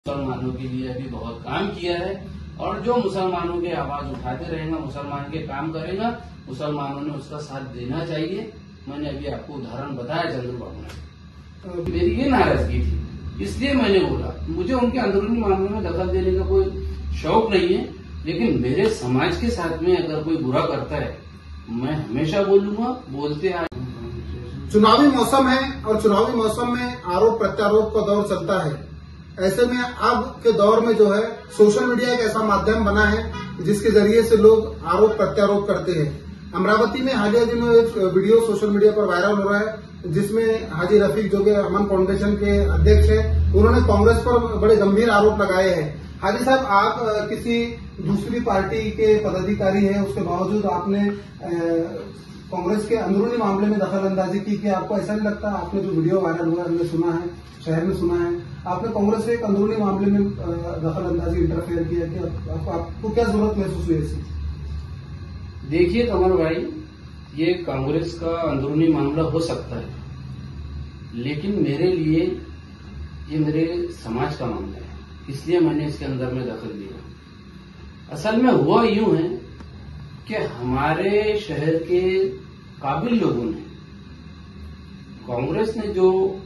मुसलमानों के लिए अभी बहुत काम किया है और जो मुसलमानों की आवाज उठाते रहेगा, मुसलमान के काम करेगा, मुसलमानों ने उसका साथ देना चाहिए। मैंने अभी आपको उदाहरण बताया चंद्रबाबू ने, मेरी ये नाराजगी थी, इसलिए मैंने बोला। मुझे उनके अंदरूनी मामलों में दखल देने का कोई शौक नहीं है, लेकिन मेरे समाज के साथ में अगर कोई बुरा करता है, मैं हमेशा बोलूंगा, बोलते आए। चुनावी मौसम है और चुनावी मौसम में आरोप प्रत्यारोप का दौर चलता है। ऐसे में अब के दौर में जो है सोशल मीडिया एक ऐसा माध्यम बना है जिसके जरिए से लोग आरोप प्रत्यारोप करते हैं। अमरावती में हालिया दिनों में एक वीडियो सोशल मीडिया पर वायरल हो रहा है जिसमें हाजी रफीक जो कि अमन फाउंडेशन के अध्यक्ष हैं, उन्होंने कांग्रेस पर बड़े गंभीर आरोप लगाए हैं। हाजी साहब, आप किसी दूसरी पार्टी के पदाधिकारी हैं, उसके बावजूद आपने कांग्रेस के अंदरूनी मामले में दखल अंदाजी की। क्या आपको ऐसा नहीं लगता? आपने जो वीडियो वायरल हुआ हमने सुना है, शहर में सुना है, आपने कांग्रेस के एक अंदरूनी मामले में दखल अंदाजी इंटरफेयर किया कि आपको क्या जरूरत महसूस हुई ऐसी? देखिए कमर भाई, ये कांग्रेस का अंदरूनी मामला हो सकता है, लेकिन मेरे लिए ये मेरे समाज का मामला है, इसलिए मैंने इसके अंदर में दखल दिया। असल में हुआ यूं है कि हमारे शहर के काबिल लोगों ने, कांग्रेस ने जो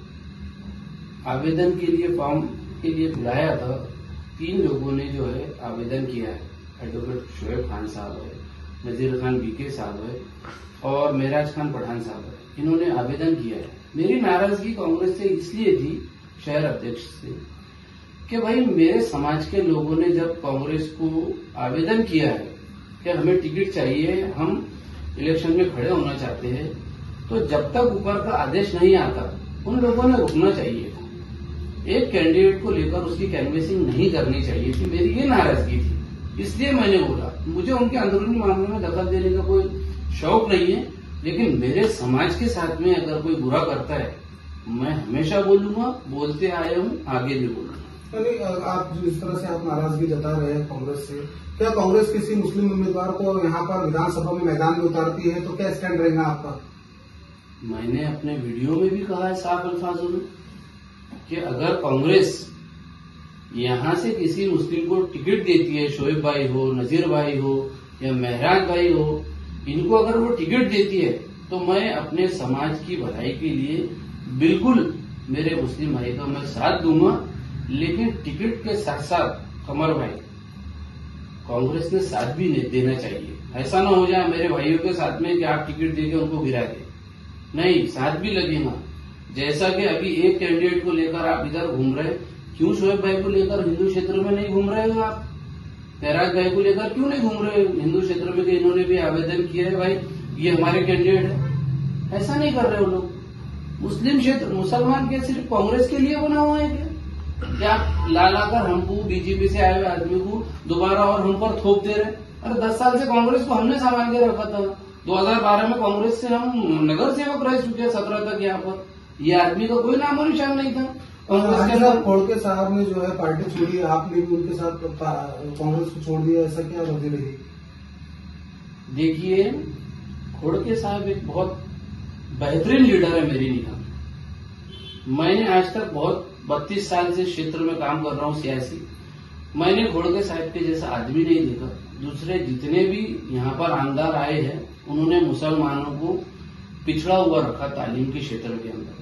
आवेदन के लिए फॉर्म के लिए बुलाया था, 3 लोगों ने जो है आवेदन किया है। एडवोकेट शोएब खान साहब है, नजीर खान बीके साहब है और मेराज खान पठान साहब है। इन्होंने आवेदन किया है। मेरी नाराजगी कांग्रेस से इसलिए थी, शहर अध्यक्ष से, कि भाई मेरे समाज के लोगों ने जब कांग्रेस को आवेदन किया है कि हमें टिकट चाहिए, हम इलेक्शन में खड़े होना चाहते हैं, तो जब तक ऊपर का आदेश नहीं आता उन लोगों ने रुकना चाहिए था। एक कैंडिडेट को लेकर उसकी कैनवेसिंग नहीं करनी चाहिए थी। मेरी ये नाराजगी थी, इसलिए मैंने बोला। मुझे उनके अंदरूनी मामलों में दखल देने का कोई शौक नहीं है, लेकिन मेरे समाज के साथ में अगर कोई बुरा करता है, मैं हमेशा बोलूंगा, बोलते आया हूँ, आगे भी बोलूंगा। आप जिस तरह से आप नाराजगी जता रहे हैं कांग्रेस से, क्या कांग्रेस किसी मुस्लिम उम्मीदवार को यहाँ पर विधानसभा में मैदान में उतारती है तो क्या स्टैंड रहेगा आपका? मैंने अपने वीडियो में भी कहा है साफ अल्फाजों में कि अगर कांग्रेस यहां से किसी मुस्लिम को टिकट देती है, शोएब भाई हो, नजीर भाई हो या महराज भाई हो, इनको अगर वो टिकट देती है तो मैं अपने समाज की भलाई के लिए बिल्कुल मेरे मुस्लिम भाई का मैं साथ दूंगा। लेकिन टिकट के साथ साथ कमर भाई, कांग्रेस ने साथ भी देना चाहिए। ऐसा ना हो जाए मेरे भाइयों के साथ में कि आप टिकट देके उनको गिरा दे। नहीं, साथ भी लगेगा। जैसा कि अभी एक कैंडिडेट को लेकर आप इधर घूम रहे, क्यों शोएब भाई को लेकर हिंदू क्षेत्र में नहीं घूम रहे हो आप? महराज भाई को लेकर क्यों नहीं घूम रहे हिंदू क्षेत्र में? कि इन्होंने भी आवेदन किया है, भाई ये हमारे कैंडिडेट है। ऐसा नहीं कर रहे हो लोग। मुस्लिम क्षेत्र, मुसलमान के सिर्फ कांग्रेस के लिए बना हुआ है क्या लाकर हमको बीजेपी से आए हुए आदमी को दोबारा और हम पर थोप दे रहे? अरे 10 साल से कांग्रेस को हमने संभाल के रखा था। 2012 में कांग्रेस से हम नगर सेवक रह चुके, 17 तक यहाँ पर। ये आदमी का कोई नामो निशान नहीं था कांग्रेस के अंदर। खोड़के साहब ने जो है पार्टी छोड़ी, आपने भी उनके साथ कांग्रेस को छोड़ दिया, ऐसा क्या वजह रही? देखिए, खोड़के साहब एक बहुत बेहतरीन लीडर है मेरी निगाह में। मैंने आज तक बहुत 32 साल से क्षेत्र में काम कर रहा हूँ सियासी। मैंने खोड़के साहब के जैसा आदमी नहीं देखा। दूसरे जितने भी यहाँ पर आमदार आए हैं, उन्होंने मुसलमानों को पिछड़ा हुआ रखा तालीम के क्षेत्र के अंदर,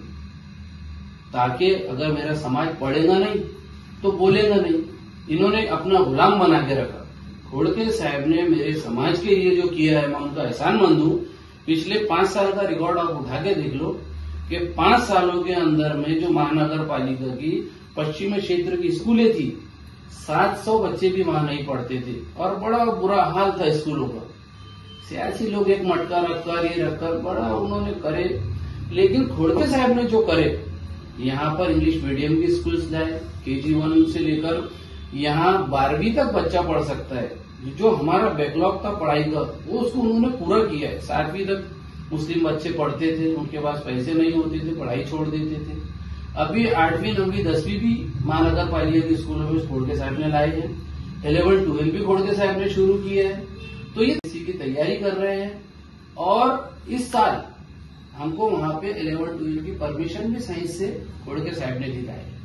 ताकि अगर मेरा समाज पढ़ेगा नहीं तो बोलेगा नहीं। इन्होंने अपना गुलाम बना के रखा। खोड़के साहब ने मेरे समाज के लिए जो किया है, मैं उनका एहसानमंद हूँ। पिछले 5 साल का रिकॉर्ड आप उठा के देख लो कि 5 सालों के अंदर में जो महानगर पालिका की पश्चिमी क्षेत्र की स्कूलें थी, 700 बच्चे भी वहां नहीं पढ़ते थे और बड़ा बुरा हाल था स्कूलों का। सियासी लोग एक मटका रखकर ये रखकर बड़ा उन्होंने करे, लेकिन खोड़के साहब ने जो करे, यहाँ पर इंग्लिश मीडियम की स्कूल्स लाए, KG 1 से लेकर यहाँ 12वीं तक बच्चा पढ़ सकता है। जो हमारा बैकलॉग था पढ़ाई का, वो उसको उन्होंने पूरा किया है। 7वीं तक मुस्लिम बच्चे पढ़ते थे, उनके पास पैसे नहीं होते थे, पढ़ाई छोड़ देते थे। अभी 8वीं 9वीं 10वीं भी महानगर पालिका के स्कूलों में खोड़के साहब ने लाए हैं। 11 12 भी खोड़के साहब ने शुरू किया है। तो ये इसी की तैयारी कर रहे हैं और इस साल हमको वहां पे 11 12 की परमिशन भी सही से खोड़के साहब ने दिलाई है।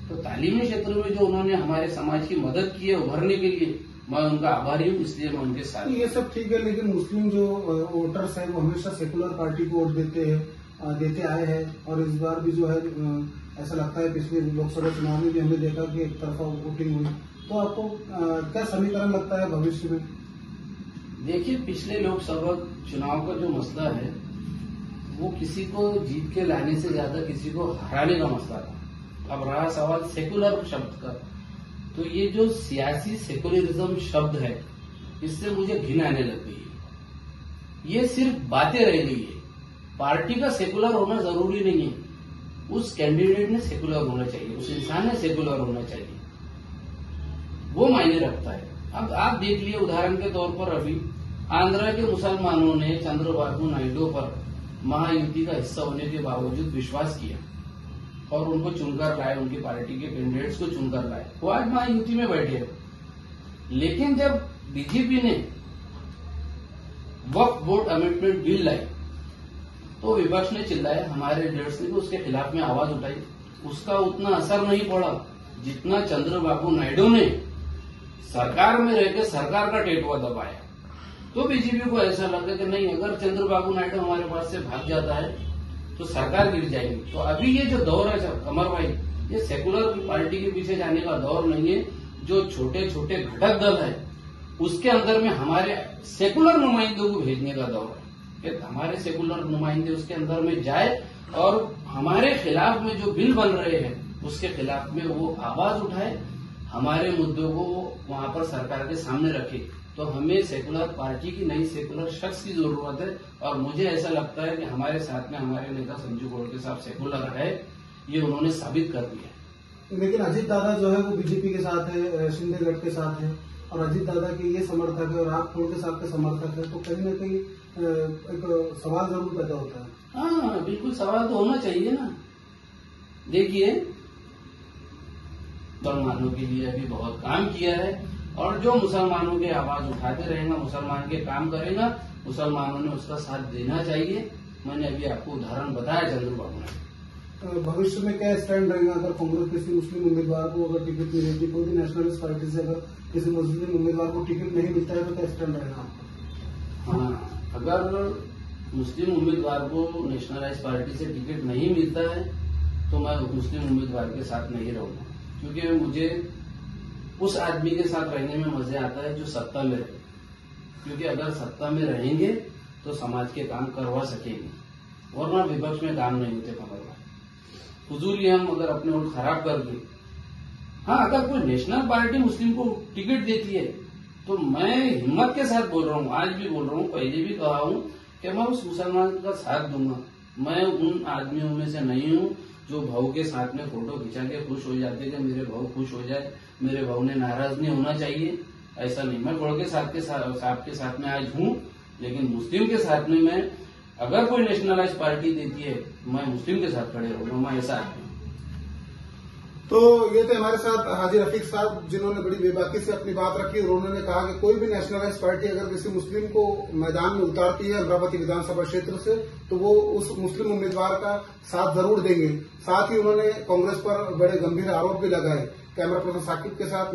तो तालीमी क्षेत्र में जो उन्होंने हमारे समाज की मदद की है उभरने के लिए, मैं उनका आभारी हूँ, इसलिए मैं उनके साथ। ये सब ठीक है, लेकिन मुस्लिम जो वोटर्स हैं वो हमेशा सेकुलर पार्टी को वोट देते आए हैं, और इस बार भी जो है ऐसा लगता है पिछले लोकसभा चुनाव में भी हमने देखा कि एक तरफा वोटिंग हुई। तो आपको क्या समीकरण लगता है भविष्य में? देखिए, पिछले लोकसभा चुनाव का जो मसला है वो किसी को जीत के लाने से ज्यादा किसी को हराने का मसला था। अब रहा सवाल सेकुलर शब्द का, तो ये जो सियासी सेकुलरिज्म शब्द है इससे मुझे घिन आने लग गई है। ये सिर्फ बातें रह गई है। पार्टी का सेकुलर होना जरूरी नहीं है, उस कैंडिडेट ने सेकुलर होना चाहिए, उस इंसान ने सेकुलर होना चाहिए, वो मायने रखता है। अब आप देख लिए उदाहरण के तौर पर अभी आंध्र के मुसलमानों ने चंद्रबाबू नायडू पर महायुति का हिस्सा होने के बावजूद विश्वास किया और उनको चुनकर लाए, उनकी पार्टी के कैंडिडेट्स को चुनकर लाए, वो आज महायुति में बैठे हैं। लेकिन जब बीजेपी ने वक्फ बोर्ड अमेंडमेंट बिल लाई तो विपक्ष ने चिल्लाया, हमारे लीडर्स ने भी उसके खिलाफ में आवाज उठाई। उसका उतना असर नहीं पड़ा जितना चंद्रबाबू नायडू ने सरकार में रहकर सरकार का टेटुआ दबाया। तो बीजेपी को ऐसा लगा कि नहीं, अगर चंद्रबाबू नायडू हमारे पास से भाग जाता है तो सरकार गिर जाएगी। तो अभी ये जो दौर है कमर भाई, ये सेकुलर पार्टी के पीछे जाने का दौर नहीं है। जो छोटे छोटे घटक दल है उसके अंदर में हमारे सेकुलर नुमाइंदों को भेजने का दौर है कि हमारे सेकुलर नुमाइंदे उसके अंदर में जाए और हमारे खिलाफ में जो बिल बन रहे हैं उसके खिलाफ में वो आवाज उठाए, हमारे मुद्दों को वहां पर सरकार के सामने रखे। तो हमें सेकुलर पार्टी की नहीं, सेकुलर शख्स की जरूरत है। और मुझे ऐसा लगता है कि हमारे साथ में हमारे नेता संजू गोड़के साहब सेकुलर है, ये उन्होंने साबित कर दिया है। लेकिन अजीत दादा जो है वो बीजेपी के साथ है, शिंदे गढ़ के साथ है, और अजीत दादा के ये समर्थक है और आप गोड़के साहब के समर्थक है, तो कहीं न कहीं एक सवाल जरूर पैदा होता है। हाँ, बिल्कुल सवाल तो होना चाहिए ना। देखिए, मुसलमानों के लिए अभी बहुत काम किया है और जो मुसलमानों की आवाज उठाते रहेगा, मुसलमान के काम करेगा, मुसलमानों ने उसका साथ देना चाहिए। मैंने अभी आपको उदाहरण बताया चंद्रबाबू नायडू। भविष्य में क्या स्टैंड रहेगा अगर कांग्रेस किसी मुस्लिम उम्मीदवार को अगर टिकट नहीं देती, कोई भी नेशनलिस्ट पार्टी से अगर किसी मुस्लिम उम्मीदवार को टिकट नहीं मिलता है तो क्या स्टैंड रहेगा आपका? हाँ, अगर मुस्लिम उम्मीदवार को नेशनलाइज पार्टी से टिकट नहीं मिलता है तो मैं मुस्लिम उम्मीदवार के साथ नहीं रहूंगा, क्योंकि मुझे उस आदमी के साथ रहने में मजा आता है जो सत्ता में रहे। क्योंकि अगर सत्ता में रहेंगे तो समाज के काम करवा सकेंगे, वरना विपक्ष में काम नहीं होते कमर भाई। फजूली हम अगर अपने वोट खराब कर दें। हाँ, अगर कोई नेशनल पार्टी मुस्लिम को टिकट देती है तो मैं हिम्मत के साथ बोल रहा हूँ, आज भी बोल रहा हूँ, पहले भी कहा हूँ कि मैं उस मुसलमान का साथ दूंगा। मैं उन आदमियों में से नहीं हूँ जो भाव के साथ में फोटो खिंचा के खुश हो जाते कि मेरे भाव खुश हो जाए, मेरे भाव ने नाराज नहीं होना चाहिए। ऐसा नहीं, मैं गोड़के साहब के साथ में आज हूँ, लेकिन मुस्लिम के साथ में मैं, अगर कोई नेशनलाइज पार्टी देती है मैं मुस्लिम के साथ खड़े रहूंगा, मैं ऐसा आदमी। तो ये थे हमारे साथ हाजी रफीक साहब, जिन्होंने बड़ी बेबाकी से अपनी बात रखी और उन्होंने कहा कि कोई भी नेशनलाइज पार्टी अगर किसी मुस्लिम को मैदान में उतारती है अमरावती विधानसभा क्षेत्र से तो वो उस मुस्लिम उम्मीदवार का साथ जरूर देंगे। साथ ही उन्होंने कांग्रेस पर बड़े गंभीर आरोप भी लगाए। कैमरा पर्सन साकिब के साथ